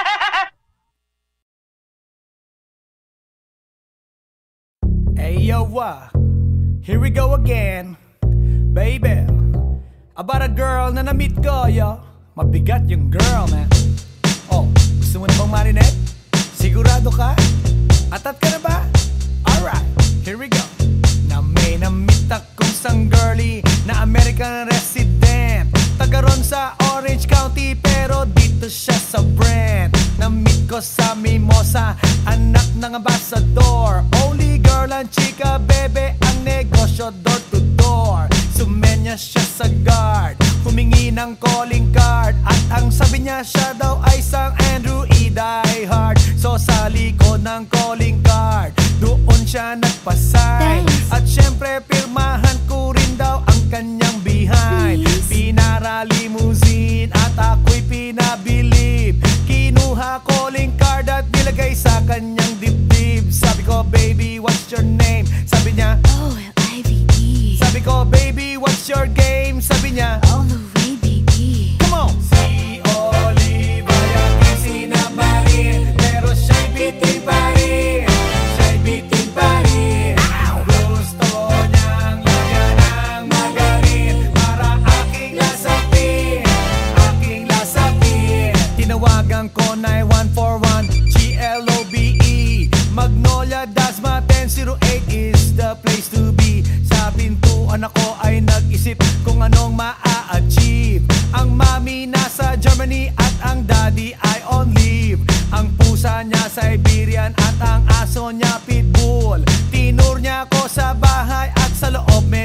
Hey yo, here we go again. Baby, about a girl na na-meet ko, yo. Mabigat yung girl, man. Oh, gusto mo na bang marinig? Sigurado ka? Atat ka na ba? Alright, here we go. Na may na-meet akong isang girlie na American resident. Taga ron sa Orange County, pero dito siya sa Brent. Na-meet ko sa Mimosa, anak ng ambassador. Only girl and chika, bebe, ang negosyo door to door. Sumenya siya sa guard, humingi ng calling card. At ang sabi niya, siya daw ay isang Andrew E. Die Hard. So sa likod ng calling card, doon siya nagpasay. At syempre pirmahan ko rin daw ang kanyang behind. Pinara limousine at ako'y pinabilib. Kinuha calling card at nilagay sa kanyang dibdib. Sabi ko, baby, what's your name? Sabi niya, OLIVE. Sabi ko, baby, what's your game? Sabi niya, all the way, baby. Come on! Si Olive ay aking sinabarin, pero siya'y bitin pa rin.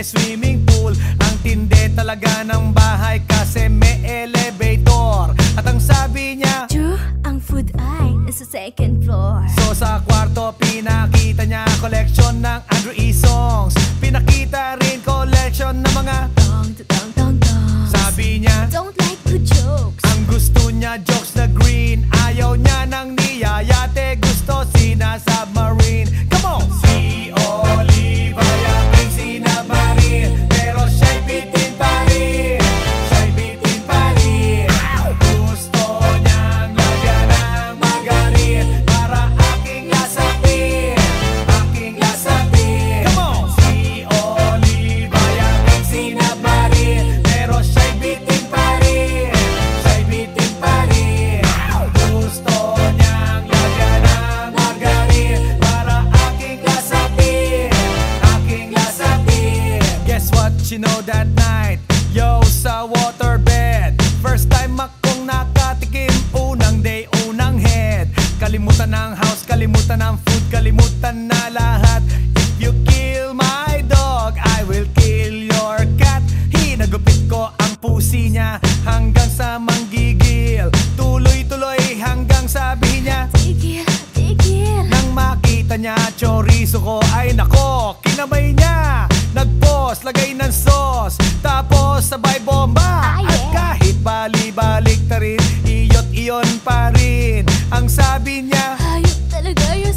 swimming pool. Ang tindi talaga ng bahay kasi may elevator. At ang sabi niya, True, ang food ay nasa second floor. so sa kwarto pinakita niya collection ng Andrew E. songs. Pinakita rin collection ng mga Dong, dong, dong, dong. sabi niya, Don't like good jokes. ang gusto niya jokes na green. Ayaw niya ng niyayate, gusto sina submarine. Come on! Si Oliva yaking sinabmarin, pero siya'y bitin pa rin. Siya'y bitin pa rin. Gusto niyang lagyan ng margarin para aking lasapin. Aking lasapin. Come on! Si Oliva yaking sinabmarin, pero siya'y bitin pa rin. Siya'y bitin pa rin. Gusto niyang lagyan ng margarin para aking lasapin. Aking lasapin. Guess what you know that night? Yo, sa waterbed, first time akong nakatikim. Unang day, unang head. Kalimutan ng house, kalimutan ng food, kalimutan na lahat. If you kill my dog, I will kill your cat. Hinagupit ko ang pusi niya hanggang sa manggigil. Tuloy-tuloy hanggang sabihin niya, Tigil, tigil. nang makita niya chorizo ko, ay nako, kinamay niya. Nagpos, lagay ng sauce, tapos sabay bomba. Ah, yeah. At kahit bali-balik ta rin, iyot iyon pa rin. Ang sabi niya, Hayop talaga yung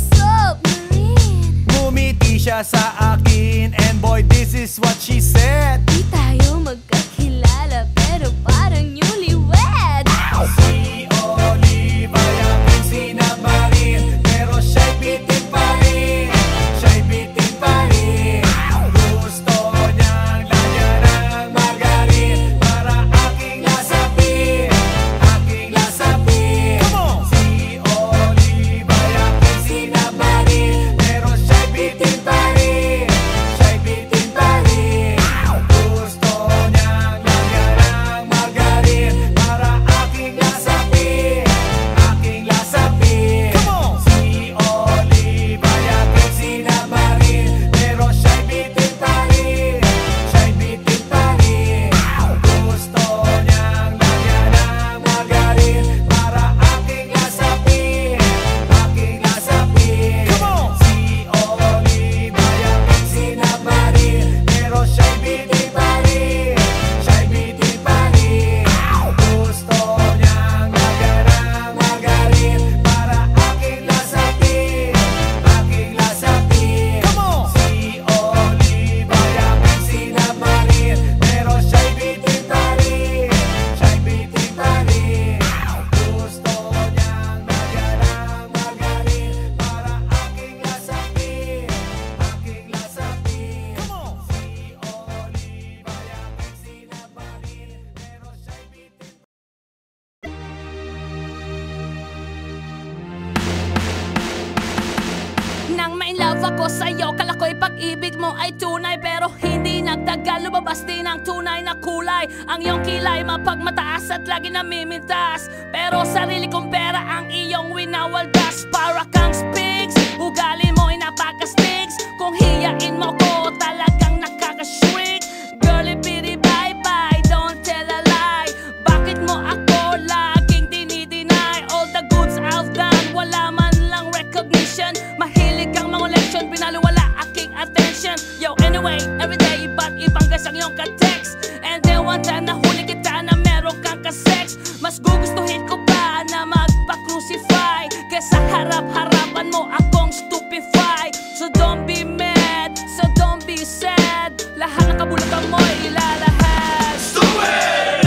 submarine. ngumiti siya sa akin, and boy, this is what she said. Di tayo magkakilala pero parang newlywed. Si Oliva yaking sinabmarin, pero siya'y bitin pa rin. Siya'y bitin pa rin. Gusto niyang lagyan ng margarin para aking lasapin. Aking lasapin. Si Oliva yaking sinabmarin, pero siya'y bitin pa rin. Siya'y bitin pa rin. Gusto niyang lagyan ng margarin para aking lasapin. Aking lasapin. Si Oliva yaking sinabmarin, pero siya'y bitin pa rin. Siya'y bitin pa rin. Gusto niyang lagyan ng margarin para aking lasapin. Aking lasapin. Si Oliva yaking sinabmarin, pero siya'y bitin pa rin. Siya'y bitin pa rin. Gusto niyang lagyan ng margarin para aking lasapin. Aking lasapin. Si Oliva yaking sinabmarin, pero siya'y bitin pa rin. Siya'y bitin pa rin. Gusto niyang lagyan ng margarin para aking lasapin. Aking lasapin. Si Oliva yaking sinabmarin, pero siya'y bitin. Nang ma-inlove ako sa'yo, kala ko'y pag-ibig mo ay tunay. Pero hindi nagtagal, lumabas din ang tunay na kulay. Ang iyong kilay mapagmataas at lagi namimintas, pero sarili kong pera ang iyong winawaldas. Para kang spigs, ugali mo'y napakastigs. Kung hiyain mo ko, talagang nakakashriek. Girlie bitty bye-bye, don't tell a lie. Bakit mo ako laging dinideny? All the goods I've done, wala man lang recognition. Mahilig kang mga leksyon, binaliwala aking attention. Yo, anyway, everyday, iba't ibang guys ang iyong ka-text. And then one time nahuli kita na meron kang ka-sex. Mas gugustuhin ko pa na magpa-crucify kesa harap-harapan mo akong stupefy. So don't be mad, so don't be sad. Lahat ng kabulutan mo ilalahad. Stupid!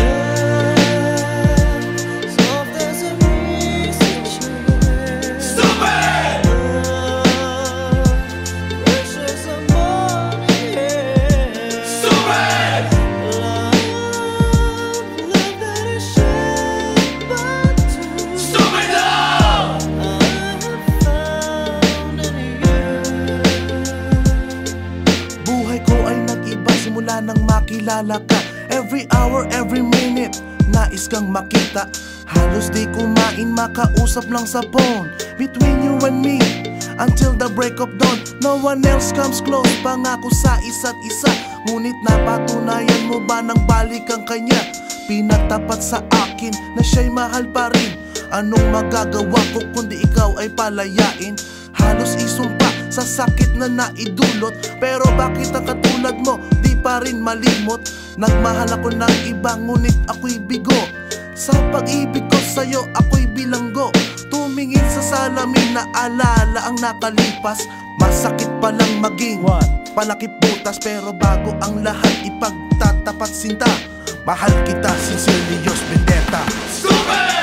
Buhay ko ay nag-iba simula nang makilala ka. Every hour, every minute, nais kang makita. Halos di kumain, makausap lang sa phone. Between you and me, until the break of dawn. No one else comes close, pangako sa isa't isa. Ngunit napatunayan mo ba nang balik ang kanya? Pinagtapat sa akin na siya'y mahal pa rin. Anong magagawa ko kundi ikaw ay palayain? Halos isumpa sa sakit na naidulot, pero bakit ang katulad mo di pa rin malimot? Nagmahal ako ng iba ngunit ako'y bigo. Sa pag-ibig ko sa'yo ako'y bilanggo. Tumingin sa salamin na alala ang nakalipas. Masakit palang maging palakip butas, pero bago ang lahat ipagtatapat sinta. Mahal kita, sincerely yours, Vendetta. Stupid!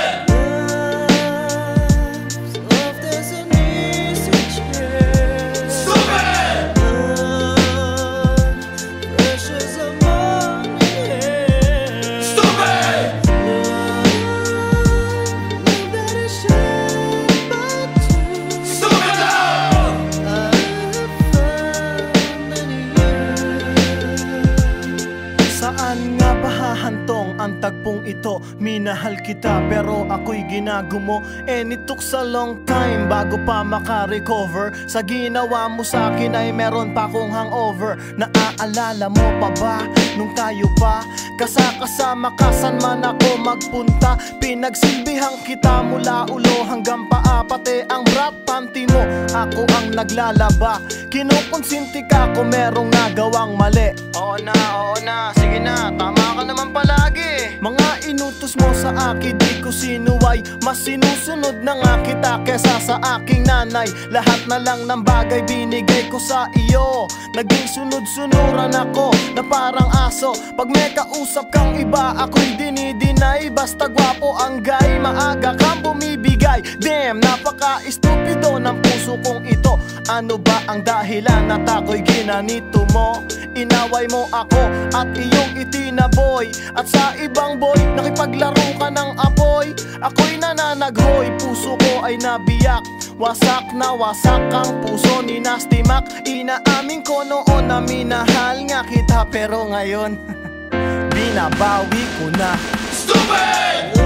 Ang tagpong ito, minahal kita pero ako'y ginagumo. And it took a long time bago pa maka-recover. Sa ginawa mo sa akin ay meron pa akong hangover. Naaalala mo pa ba nung tayo pa kasama ka saan man ako magpunta? Pinagsilbihan kita mula ulo hanggang paa, pati ang bra panty mo ako ang naglalaba. Kinukonsinti ka kung merong nagawang mali. Oo na, sige na, tama ka naman palagi. Mga inutos mo sa akin di ko sinuway. Mas sinusunod na nga kita kesa sa aking nanay. Lahat na lang ng bagay binigay ko sa iyo. Naging sunod-sunuran ako na parang aso. Pag may kausap kang iba ako'y dinidinay. Basta gwapo ang guy, maaga kang bumibigay. Damn, napaka-estupido ng puso kong ito. Ano ba ang dahilan at ako'y ginanito mo? Inaway mo ako at iyong itinaboy. At sa ibang boy, nakipaglaro ka ng apoy. Ako'y nananaghoy, puso ko ay nabiyak. Wasak na wasak ang puso ni Nasty Mac. Inaamin ko noon na minahal nga kita, pero ngayon binabawi ko na. Stupid!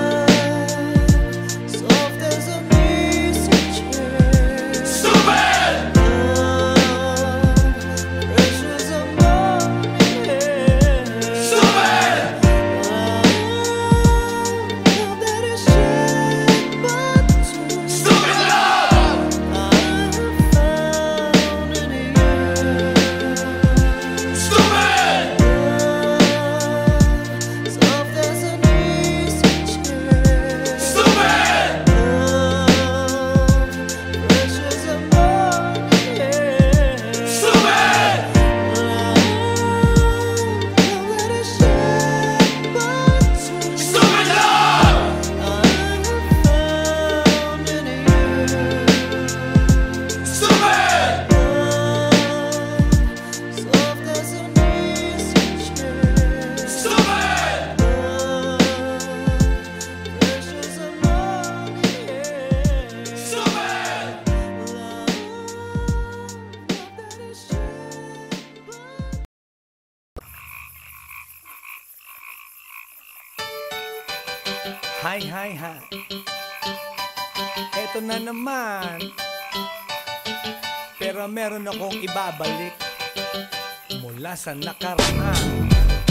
Hi. Eto na naman. Pero meron akong ibabalik mula sa nakaraan.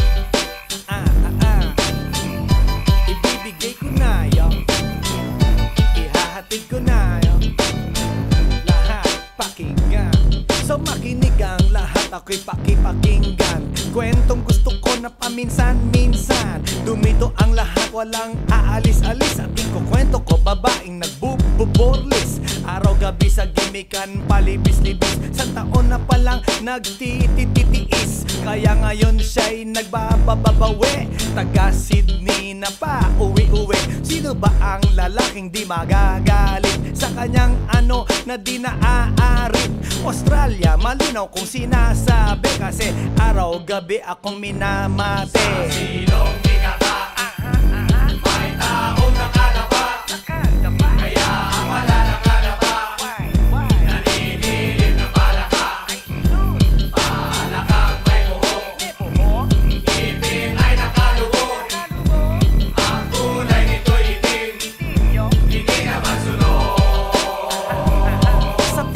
Ibibigay ko na yun, ihahatid ko na yun. Lahat pakinggan, so makinig ang lahat, ako'y pakipakinggan. Kwentong gusto ko na paminsan-minsan. Dumito ang lahat, walang aalis-alis. At ikukwento ko, babaeng nagbuborlis. Araw-gabi sa gimikan, palibis-libis. Sa taon na palang nagtititiis. Kaya ngayon siya'y nagbababawi. Taga Sydney na pa, uwi-uwi. Sino ba ang lalaking di magagalit sa kanyang ano na di naaarit? Australia, malinaw kung sinasabi, kasi araw-gabi akong minamate. Sa silong binataan, may taong nakadapa. Kaya ang wala nakadapa, naninilig na palaka. Palakang may buhok, ngipin ay nakalubog. Ang kulay nito'y itim, hindi naman sunog. Sa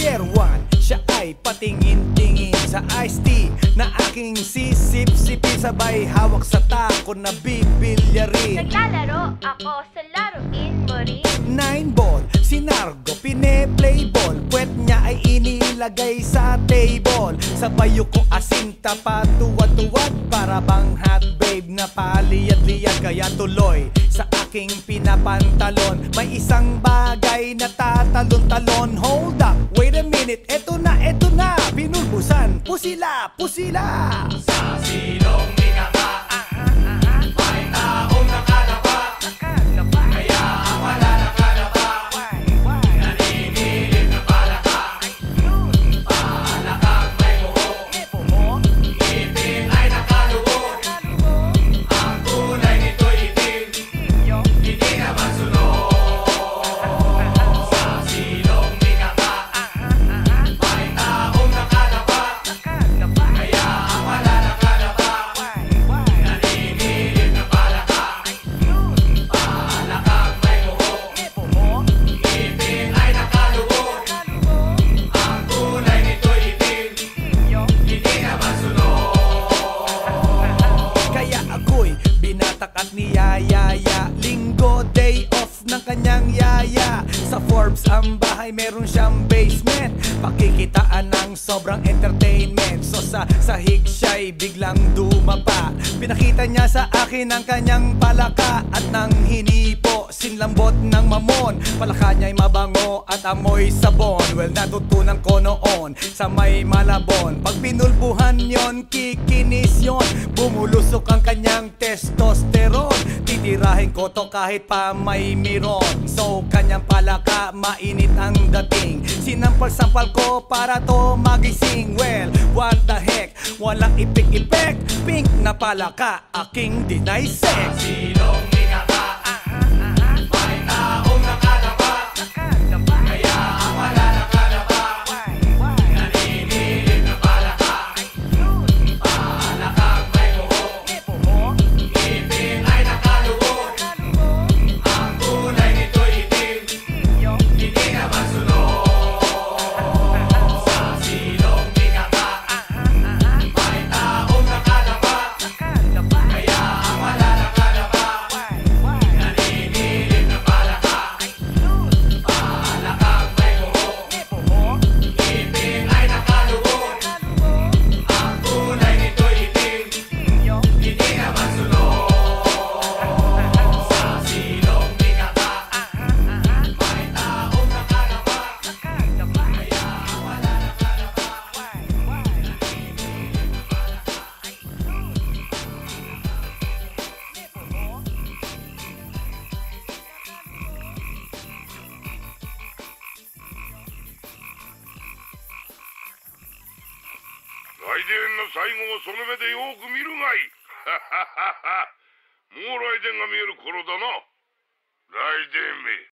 ay patingin-tingin sa iced tea na aking sisip-sipin, sabay hawak sa tako na bibilyarin. Naglalaro ako sa laruin mo rin. 9-ball, si Nargo pine-play ball, puwet niya ay inilagay sa table. Sabay ko asinta patuwad-tuwad, para bang hot babe na paliyad-liyad. Kaya tuloy sa aking pinapantalon may isang bagay na tatalon-talon. Hold up, wait a minute, eto na, pinulbusan, pusila, pusila. Sa silong minaka, may taong nakalapa, kaya ang wala nakalapa, naninilip na palaka. Palakang may buhok, ngipin ay nakalubog, ang kulay nito'y itim, hindi naman sunog. Sa silong minaka, may taong nakalapa, kaya ang wala nakalapa, naninilip na palaka. Palakang may buhok, ngipin ay nakalubog, ang kulay nito'y itim, hindi naman sunog. Kaya ako'y binatak at niyayaya, linggo day off ng kanyang yaya. Sa Forbes ang bahay meron siyang basement, pakikitaan ng sobrang entertainment. So sa sahig siya'y biglang dumapa, pinakita niya sa akin ang kanyang palaka. At nang hinipo, sinlambot ng mamon, palaka niya'y mabango at amoy sabon. Well, natutunan ko noon sa may Malabon, pag pinulbuhan yon, kikinis yon, bumulusok ang kanyang testosterone. Titirahin ko to kahit pa may miron. So kanyang palaka, mainit ang dating, sinampal-sampal ko para to magising. Well, what the heck, walang ipik-ipek, pink na palaka, aking deny sex. Silong minaka, may taong nakalapa, kaya ang wala nakalapa, naninilip na palaka. Palakang may buhok, ngipin ay nakalubog, ang kulay nito'y itim, hindi naman sunog. Sa silong minaka, may taong nakalapa, kaya ang wala nakalapa, naninilip na palaka. Palakang may buhok, ngipin ay nakalubog, ang kulay nito'y itim, hindi naman sunog. Sa silong minaka, may taong nakalapa, kaya ang wala nakalapa, naninilip na palaka. 来電の最後をその目でよく見るがいい。もう来電が見える頃だな。来電め。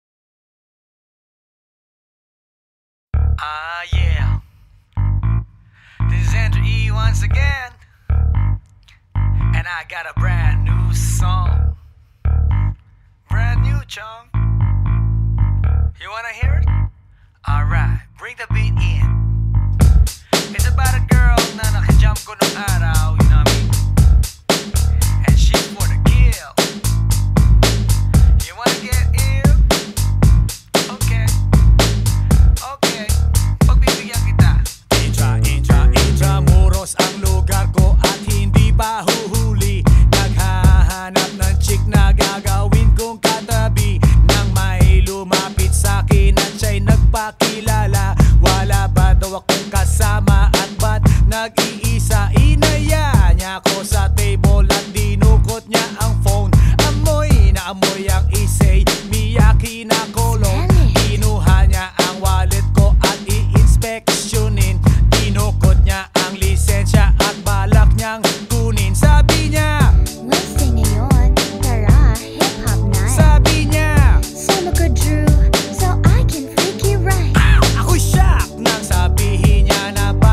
Ah, yeah. This is Andrew E once again. And I got a brand new song. Brand new, chong. You wanna hear it? Alright, bring the beat in. It's about a girl na nakajump ko nung araw, you know what I mean? And she's for the kill. You wanna get ill? Okay. Okay. Pagbibigyan kita. Intramuros ang lugar ko at hindi pa huhuli. Naghahanap ng chick na gagawin kong katabi, nang may lumapit sa'kin at siya'y nagpakilala. Wala ba daw akong kasama at ba't nag-iisa? Inaya niya ako sa table at dinukot niya ang phone. Amoy na amoy ang isay, Miyaki na kolong. Kinuha niya ang wallet ko at i-inspeksyonin. Dinukot niya ang lisensya at balak niyang kunin. Sabi niya, Listing ngayon, tara, hip-hop night. sabi niya, Solo ko Drew, so I can freak you right. ako'y shock nang sabihin niya na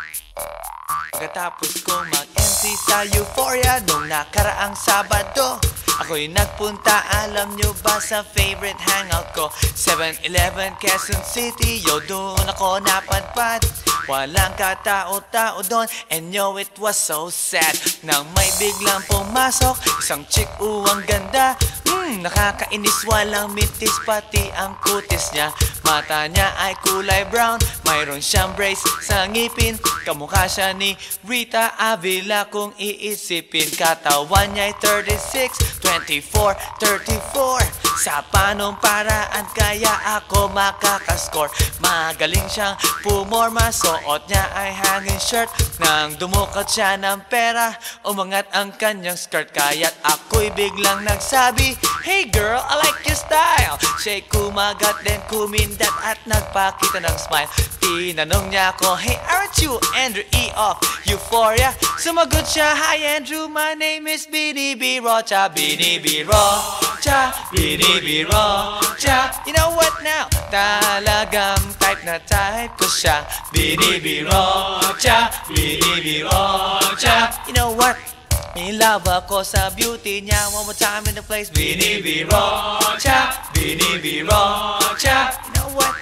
Pagkatapos kong mag-MC sa Euphoria nung nakaraang Sabado, ako'y nagpunta, alam nyo ba, sa favorite hangout ko, 7-Eleven, Quezon City. Yo, doon ako napadpad, walang katao-tao doon, and yo, it was so sad nang may biglang pumasok isang chick, ang ganda. Nakakainis, walang mintis, pati ang kutis niya. Mata niya ay kulay brown, mayroon siyang brace sa ngipin. Kamukha siya ni Rita Avila kung iisipin. Katawan niya ay 36, 24, 34. Sa panong paraan kaya ako makakascore? Magaling siyang pumorma, suot niya ay hanging shirt. Nang dumukot siya ng pera, umangat ang kanyang skirt. Kaya't ako'y biglang nagsabi, "Hey girl, I like your style." Siya'y kumagat, then kumindat at nagpakita ng smile. Tinanong niya ako, "Hey, aren't you Andrew E. of Euphoria?" Sumagot siya, "Hi Andrew, my name is Bini B. Rocha." Bini B. Rocha, Bini B. Rocha. You know what now? Talagang type na type ko siya. Bini B. Rocha, Bini B. Rocha. You know what? In love ako sa beauty niya. One more time in the place. Bini B. Rocha, Bini B. Rocha. You know what?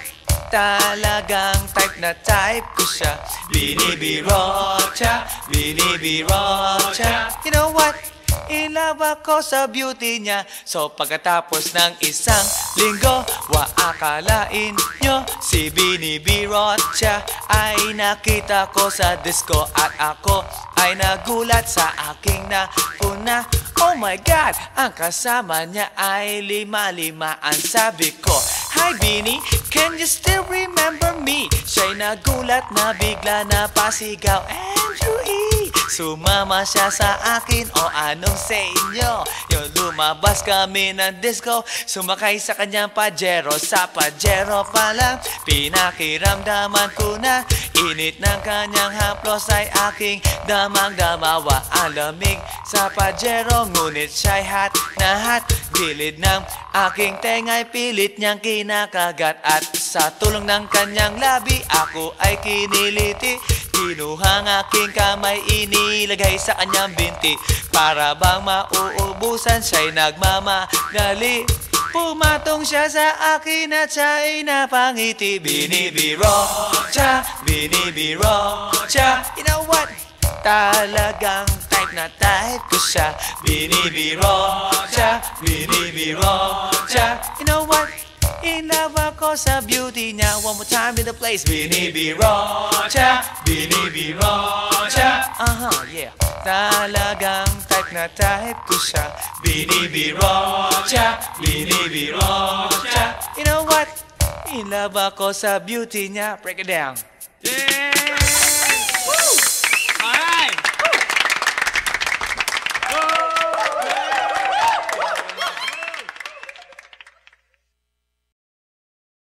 Talagang type na type ko siya. Bini B. Rocha, Bini B. Rocha. You know what? In love ako sa beauty niya. So pagkatapos ng isang linggo, akalain nyo si Bini B. Rocha ay nakita ko sa disco. At ako ay nagulat sa aking napuna. Oh my God, ang kasama niya ay lima-limaan. Sabi ko, "Hi Bini, can you still remember me?" Siya'y nagulat na bigla na pasigaw, "Andrew E." Sumama siya sa akin, o anong sa inyo? Yung lumabas kami ng disco, sumakay sa kanyang Pajero. Sa Pajero pa lang, pinakiramdaman ko na init ng kanyang haplos ay aking damang-damawa. Ang lamig sa Pajero, ngunit siya'y hot na hot. Gilid ng aking tenga'y pilit niyang kinakagat. At sa tulong ng kanyang labi, ako ay kiniliti. Kinuha ang aking kamay, inilagay sa kanyang binti. Para bang mauubusan, siya'y nagmamagali. Pumatong siya sa akin at siya'y napangiti. Bini B. Rocha, Bini B. Rocha. You know what? Talagang type na type ko siya. Bini B. Rocha, Bini B. Rocha. You know what? In love ako sa beauty niya. One more time in the place. Bini B. Rocha, Bini B. Rocha. Yeah. Talagang type na type ko siya. Bini B. Rocha, Bini B. Rocha. You know what? In love ako sa beauty niya. Break it down. Yeah!